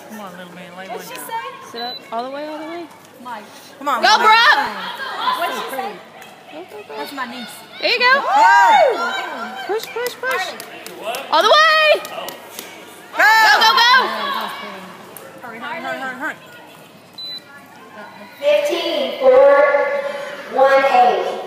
Come on, little man. What'd she say? Sit up. All the way, all the way. Mike. Come on. Go, Brooke! What'd she say? Go, go, go. That's my niece. There you go. Push, push, push. All the way! Go, go, go! Hurry, hurry, hurry, hurry, hurry. 15, 4, 1, 8.